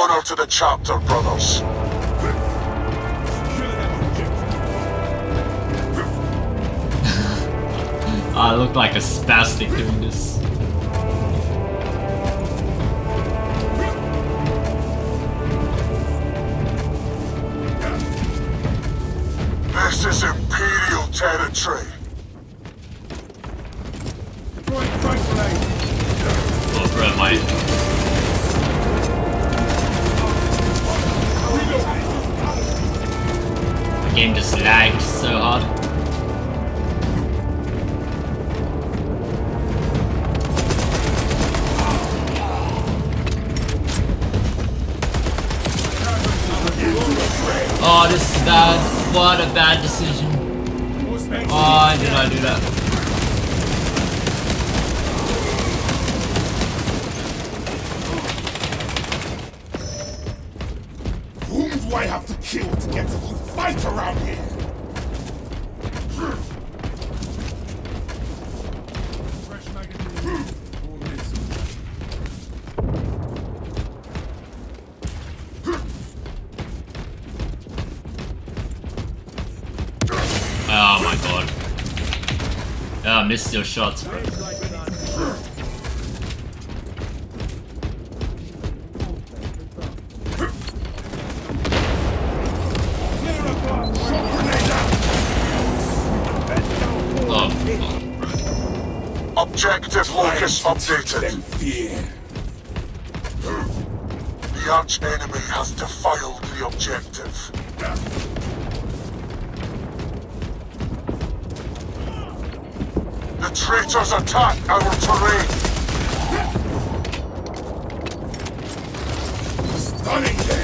Honor to the chapter, brothers. I look like a spastic doing this. This is Imperial territory. Oh, bro, my... The game just lagged so hard. Oh, this is bad. What a bad decision. Why did I do that? Whom do I have to kill to get a good fight around here? Oh my god. Oh, I missed your shots, bro. Objective locus updated. The arch enemy has defiled the objective. The traitors attack our terrain. Stunning them.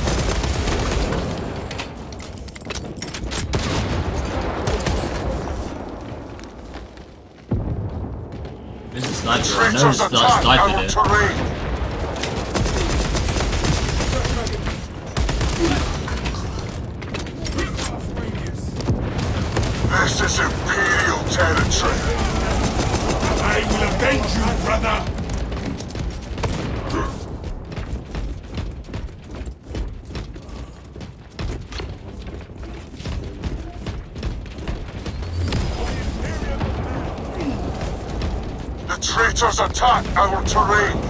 This is sniper. The I know traitors it's not attack sniper our there. terrain. This is Imperial territory. I will avenge you, brother. The traitors attack our terrain.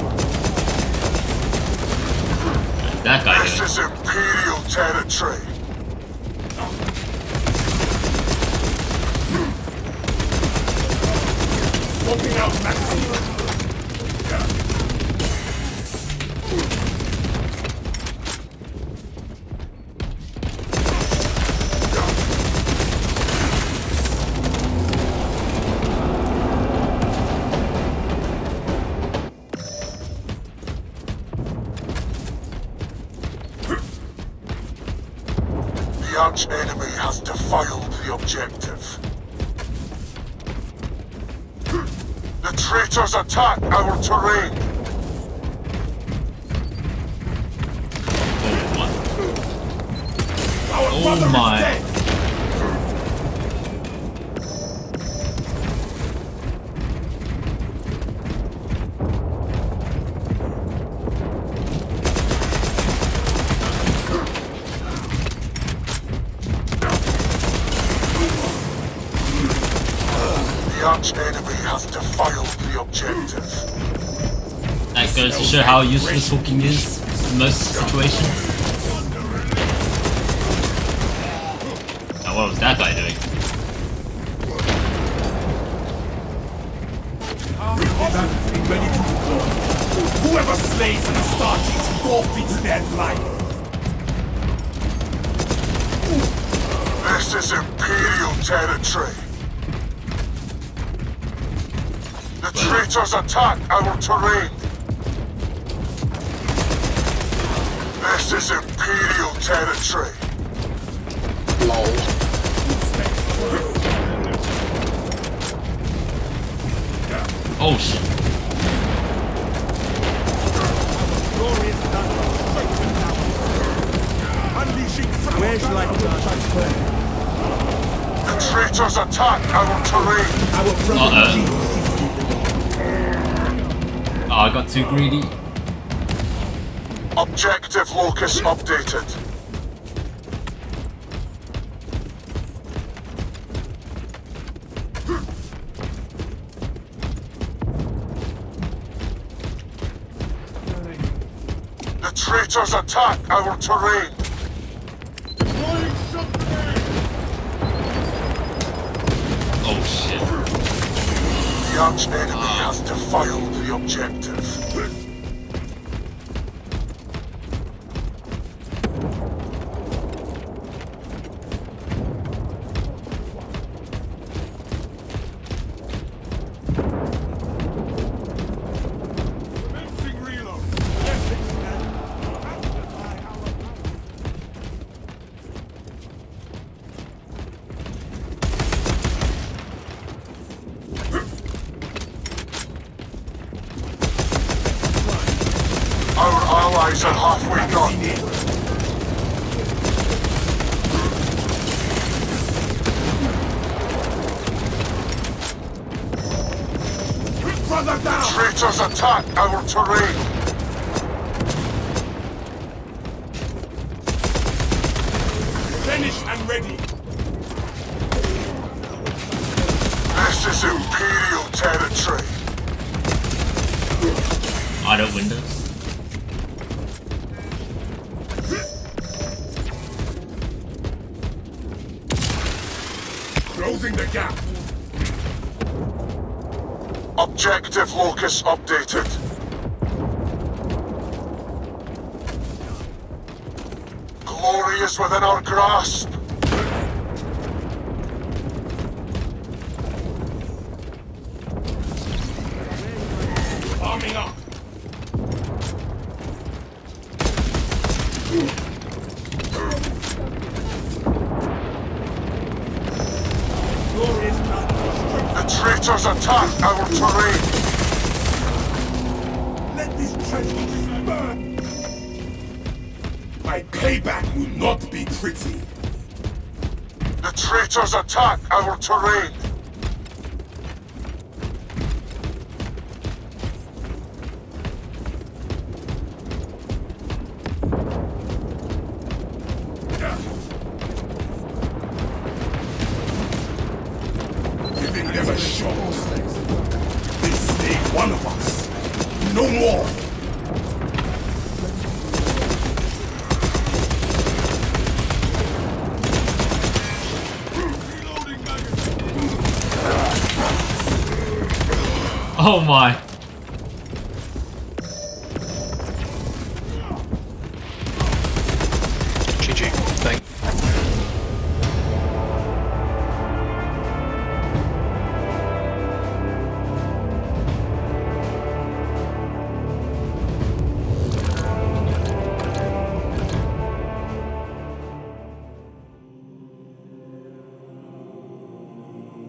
That guy This doing? is Imperial territory. Swapping out magazine. The arch enemy has defiled the objective. The traitors attack our terrain. Oh my. The arch enemy has defiled the objective. That goes to show how useless hooking is in most situations. Now, what was that guy doing? Ready to deploy. Whoever slays an Astartes forfeits their life. This is Imperial territory. The traitors attack our terrain. This is Imperial territory. Oh shit. Where shall I start? The traitors attack our terrain. Oh, I got too greedy. Objective locus updated. The traitors attack our terrain. Oh shit. The arch-enemy has defiled the objective. Our allies are halfway done. Brother down! Traitors attack our terrain. Finished and ready. This is Imperial territory. Auto windows. Closing the gap. Objective locus updated. Glory is within our grasp. Arming up. Glory is done. The traitors attack our terrain. Let this treasure burn. My payback will not be pretty. The traitors attack our terrain. Giving them a shot. They stay one of us. No more. Oh my.